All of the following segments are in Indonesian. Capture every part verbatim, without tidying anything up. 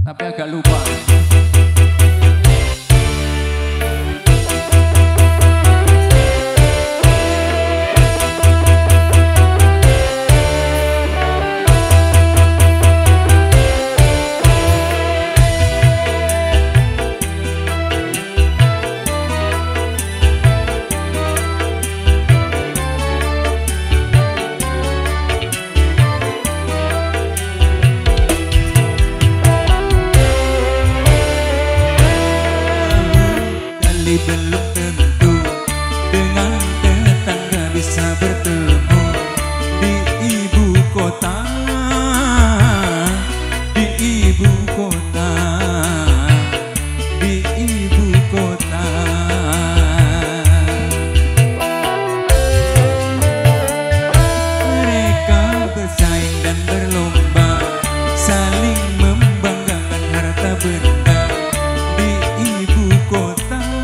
tapi agak lupa. Belum tentu dengan tetangga bisa bertemu di ibu kota, di ibu kota, di ibu kota. Mereka bersaing dan berlomba, saling membanggakan harta benda di ibu kota.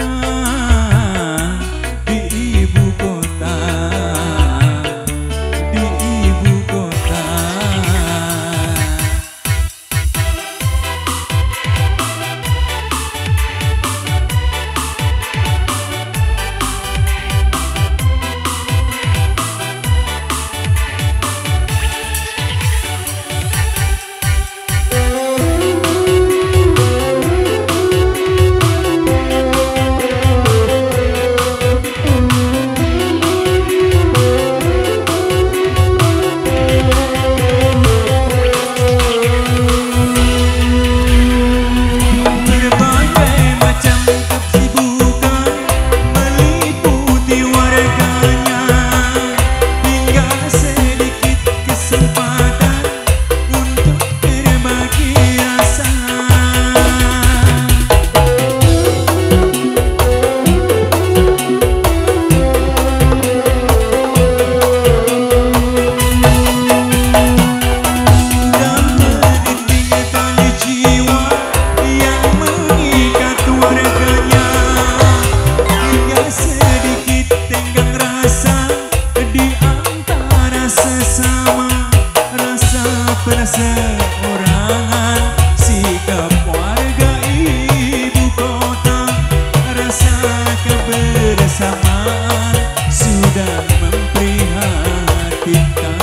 Seorangan sikap warga ibu kota, rasa kebersamaan sudah memprihatinkan.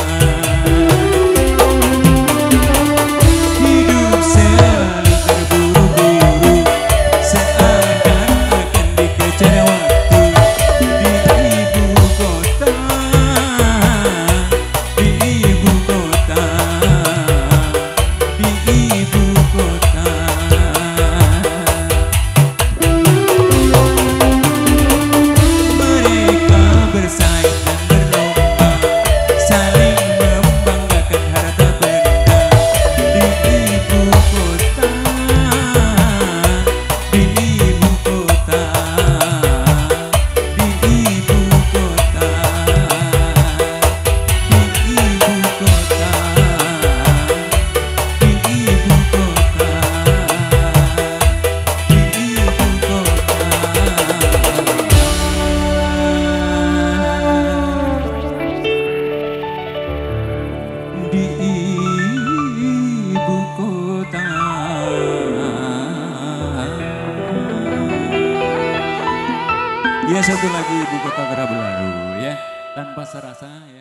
Hidup selalu terburu-buru, seakan akan dikejar waktu di ibu kota, di ibu kota. Di ibu kota. Ya, satu lagi ibu kota Kota Berlaru ya, tanpa serasa ya.